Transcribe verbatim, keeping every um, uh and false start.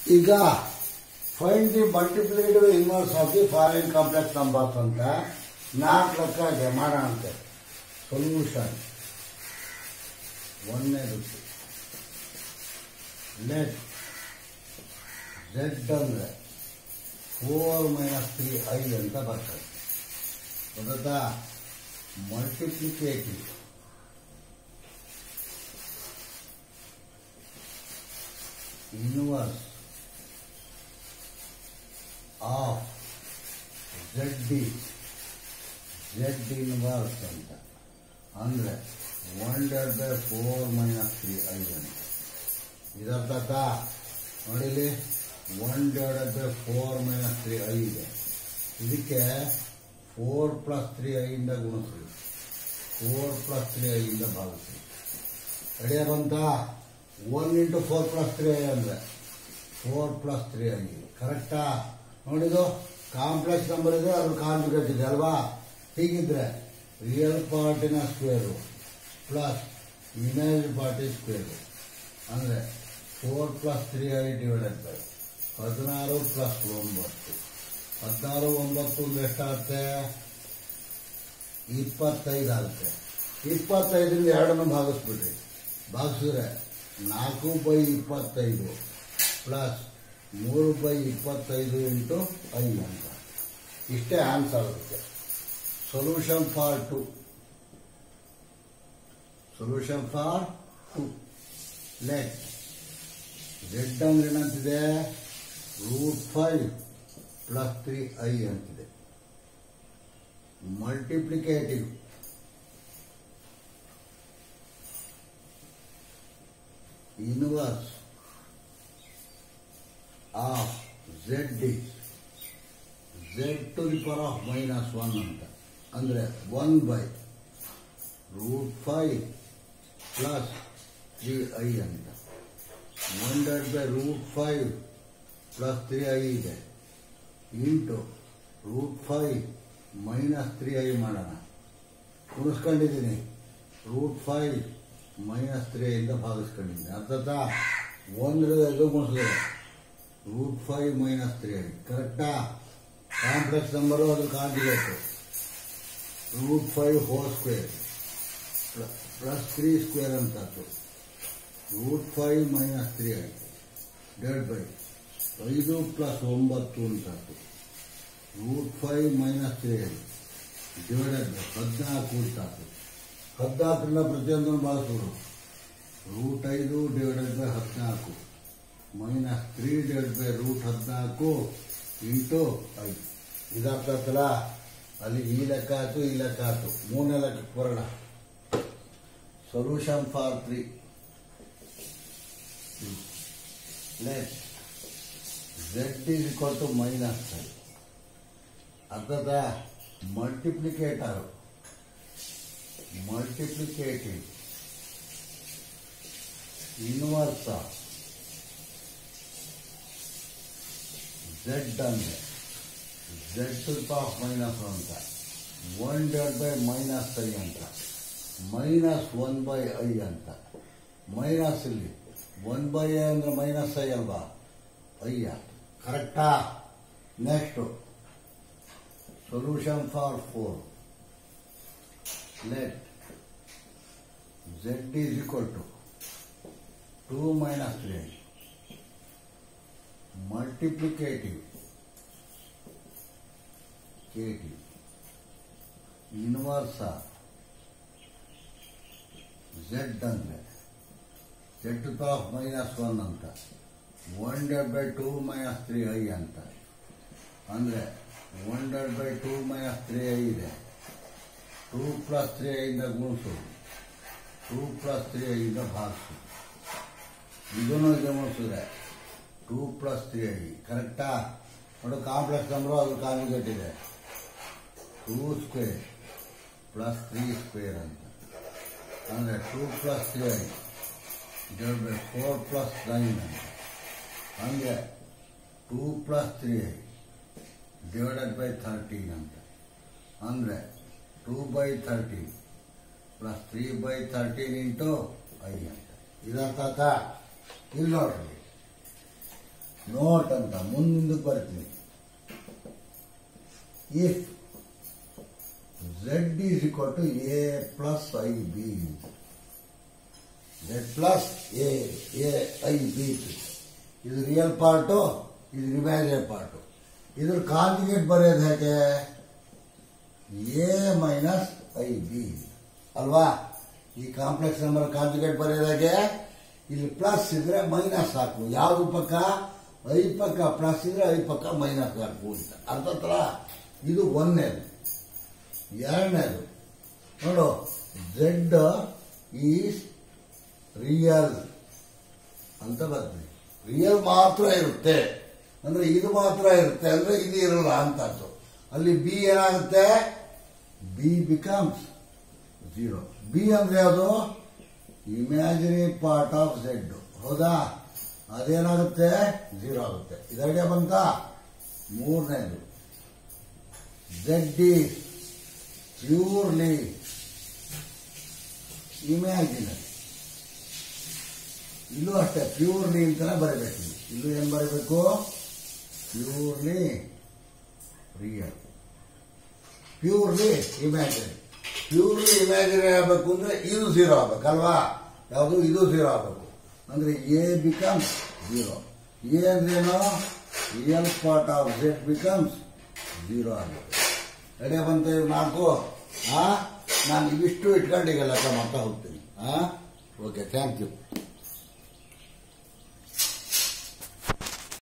ಈಗ find the multiplicative inverse of the following complex numbers ಅಂತ ನಾಲ್ಕು ಲೆಕ್ಕ ಮಾಡೋಣ ಅಂತೆ. ಸೊಲ್ಯೂಷನ್ ಒಂದನೇದು ಲೆಟ್ ಝೆಡ್ ಅಂದರೆ ಫೋರ್ ಮೈನಸ್ ತ್ರೀ ಐ ಅಂತ ಬರ್ತದೆ. ಗೊತ್ತಾ? Multiplicative inverse of Z Z inverse ಅಂತ ಅಂದರೆ one divided by four minus three I ಅಂತ. ಇದರ್ಥ ನೋಡಿಲಿ, one divided by four minus three I ಇದೆ. ಇದಕ್ಕೆ ಫೋರ್ ಪ್ಲಸ್ ತ್ರೀ ಐಯಿಂದ ಗುಣಿಸಿ, ಫೋರ್ ಪ್ಲಸ್ ತ್ರೀ ಐಯಿಂದ ಭಾಗಿಸಿ. ರೆಡಿಯ ಬಂತ? One into four plus three I ಅಂದರೆ ಫೋರ್ ಪ್ಲಸ್ ತ್ರೀ ಐ. ಕರೆಕ್ಟಾ? ನೋಡಿದು ಕಾಂಪ್ಲೆಕ್ಸ್ ನಂಬರ್ ಇದೆ, ಅದ್ರ ಕಾಂಜುಗೇಟ್ ಇದೆ ಅಲ್ವಾ? ಹೀಗಿದ್ರೆ ರಿಯಲ್ ಪಾರ್ಟಿನ ಸ್ಕ್ವೇರು ಪ್ಲಸ್ ಇಮೇಜ್ ಪಾರ್ಟಿ ಸ್ಕ್ವೇರು ಅಂದರೆ four plus three I divided by ಹದಿನಾರು ಪ್ಲಸ್ ಒಂಬತ್ತು. ಹದಿನಾರು ಒಂಬತ್ತು ಅಂದ್ರೆ ಎಷ್ಟಾಗುತ್ತೆ? ಇಪ್ಪತ್ತೈದು ಆಗುತ್ತೆ. ಇಪ್ಪತ್ತೈದರಿಂದ ಎರಡನ್ನು ಭಾಗಿಸ್ಬಿಡ್ರಿ. ಭಾಗಿಸಿದ್ರೆ ನಾಲ್ಕು ಬೈ ಇಪ್ಪತ್ತೈದು ಪ್ಲಸ್ ಮೂರು ಬೈ ಇಪ್ಪತ್ತೈದು ಇಂಟು ಐ ಅಂತ. ಇಷ್ಟೇ ಆನ್ಸರ್ ಆಗುತ್ತೆ. Solution for two solution for two let Z ಅಂದ್ರೆ ಏನಂತಿದೆ? Root five plus three I ಅಂತಿದೆ. Multiplicative inverse of Z is Z to the power of minus one ಅಂತ ಅಂದರೆ one by root five plus three I ಅಂತ. One divided by root five plus three I ಇದೆ into root five minus three I ಮಾಡೋಣ. ಗುಣಿಸ್ಕೊಂಡಿದ್ದೀನಿ. Root five minus three ಐಯಿಂದ ಭಾಗಿಸ್ಕೊಂಡಿದ್ದೀನಿ. ಅರ್ಥತಾ? ಒಂದರದು ಗುಣಿಸಿದೆ root five minus three I. ಕರೆಕ್ಟಾ? ಕಾಂಪ್ಲೆಕ್ಸ್ ನಂಬರು ಅದು conjugate. Root five whole square plus three square ಅಂತಾಯ್ತು. Root five minus three I divided by ಐದು ಪ್ಲಸ್ ಒಂಬತ್ತು ಅಂತಾಯ್ತು. Root five minus three I divided by ಹದಿನಾಲ್ಕು ಅಂತಾಯ್ತು. ಹದಿನಾಲ್ಕರಿಂದ ಪ್ರತಿಯೊಂದನ್ನು ಭಾಗಿಸ್ಬಿಡು. ರೂಟ್ ಐದು ಡಿವೈಡೆಡ್ ಬೈ ಹದಿನಾಲ್ಕು minus three divide by root ಹದಿನಾಲ್ಕು ಇಂಟು ಐದು. ಇದಾಗ್ತಲ್ಲ, ಅಲ್ಲಿ ಈ ಲೆಕ್ಕ ಆಯ್ತು, ಈ ಲೆಕ್ಕ ಆಯ್ತು. ಮೂರನೇ ಲೆಕ್ಕಕ್ಕೆ ಬರೋಣ. Solution for three let Z is equal to minus five. ಅರ್ಥದ multiplicator multiplicative inverse of Z ಅಂದರೆ Z to the power of minus ಅಂತ one divide by minus I ಅಂತ ಮೈನಸ್ ಒನ್ ಬೈ ಐ ಅಂತ. ಮೈನಸ್ ಇಲ್ಲಿ one by I ಅಂದ್ರೆ minus I ಅಲ್ವಾ? ಐಯ. ಕರೆಕ್ಟಾ? Next solution for four let Z is equal to two minus three multiplicative ಕೇಟಿವ್ inverse of Z ಅಂದರೆ Z to power of minus one ಅಂತ one divided by two minus three I ಅಂತ. ಅಂದರೆ one divided by two minus three I ಇದೆ. Two plus three ಐಯಿಂದ ಗುಣಿಸು, two plus three ಐಯಿಂದ ಭಾಗಿಸು. ಇದನ್ನು ಇದು ಗುಣಿಸಿದ್ರೆ ಟೂ ಪ್ಲಸ್ ತ್ರೀ ಐ. ಕರೆಕ್ಟಾ? ನೋಡು, ಕಾಂಪ್ಲೆಕ್ಸ್ ನಂಬರು ಅದು ಕಾಂಜುಗೇಟ್ ಇದೆ. Two square plus three square ಅಂತ ಅಂದರೆ two plus three I divide by four plus nine ಅಂತ. ಅಂದರೆ two plus three I divided by thirteen ಅಂತ. ಅಂದರೆ two by thirteen plus three by thirteen into I ಅಂತ. ಇದರ್ಥ? ಇಲ್ಲಿ ನೋಡ್ರಿ, ನೋಟ್ ಅಂತ ಮುಂದಕ್ಕೆ ಬರ್ತೀನಿ. If Z is equal to A plus I B, Z plus A A I B, ಇದು ರಿಯಲ್ ಪಾರ್ಟು, ಇದು ಇಮ್ಯಾಜಿನರಿ ಪಾರ್ಟು. ಇದ್ರ ಕಾಂಜುಗೇಟ್ ಬರೆಯೋದು ಹೇಗೆ? ಎ ಮೈನಸ್ ಐ ಬಿ ಅಲ್ವಾ? ಈ ಕಾಂಪ್ಲೆಕ್ಸ್ ನಂಬರ್ ಕಾಂಜುಗೇಟ್ ಬರೆಯೋದು ಹೇಗೆ? ಇಲ್ಲಿ ಪ್ಲಸ್ ಇದ್ರೆ ಮೈನಸ್ ಹಾಕು. ಯಾವ್ದು ಪಕ್ಕ? ಐ ಪಕ್ಕ ಪ್ಲಸ್ ಇದ್ರೆ ಐ ಪಕ್ಕ ಮೈನಸ್ ಹಾಕು ಅಂತ ಅರ್ಥ ಹತ್ರ. ಇದು ಒಂದನೇದು. ಎರಡನೇದು ನೋಡು, ಝೆಡ್ ಈಸ್ ರಿಯಲ್ ಅಂತ ಬರ್ತದೆ. ರಿಯಲ್ ಮಾತ್ರ ಇರುತ್ತೆ ಅಂದ್ರೆ ಇದು ಮಾತ್ರ ಇರುತ್ತೆ ಅಂದ್ರೆ ಇದು ಇರಲ್ಲ ಅಂತ ಅರ್ಥ. ಅಲ್ಲಿ ಬಿ ಏನಾಗುತ್ತೆ? B becomes zero. ಬಿ ಅಂದ್ರೆ ಯಾವುದು? Imaginary part of Z. ಹೌದಾ? ಅದೇನಾಗುತ್ತೆ? ಝೀರೋ ಆಗುತ್ತೆ. ಇದು ಐಡಿಯಾ ಬಂತ? ಮೂರನೇದು, ಝೆಡ್ ಈಸ್ ಪ್ಯೂರ್ಲಿ ಇಮ್ಯಾಜಿನರಿ. ಇಲ್ಲೂ ಅಷ್ಟೇ ಪ್ಯೂರ್ಲಿ ಅಂತಾನೆ ಬರೀಬೇಕು. ಇಲ್ಲೂ ಏನ್ ಬರೀಬೇಕು? Purely real, purely imaginary. Purely imaginary ಆಗಬೇಕು ಅಂದ್ರೆ ಇದು ಝೀರೋ ಆಗ್ಬೇಕಲ್ವಾ? ಯಾವುದು? ಇದು ಝೀರೋ ಆಗಬೇಕು. ಅಂದ್ರೆ ಎ ಬಿಕಮ್ಸ್ ಝೀರೋ. ಎ ಅಂದ್ರೇನು? Real part of Z becomes zero ಆಗುತ್ತೆ. ರೆಡಿ ಬಂತ? ಇವು ನಾಲ್ಕು. ಹಾ, ನಾನು ಇವಿಷ್ಟು ಇಟ್ಕೊಂಡು ಈಗ ಲೆಕ್ಕ ಮಾಡ್ತಾ ಹೋಗ್ತೀನಿ. ಹಾ, ಓಕೆ, ಥ್ಯಾಂಕ್ ಯು.